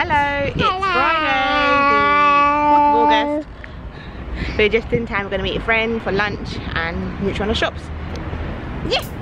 Hello, it's Friday, the 4th of August. We're just in town, we're going to meet a friend for lunch and Mutual shops. Yeah.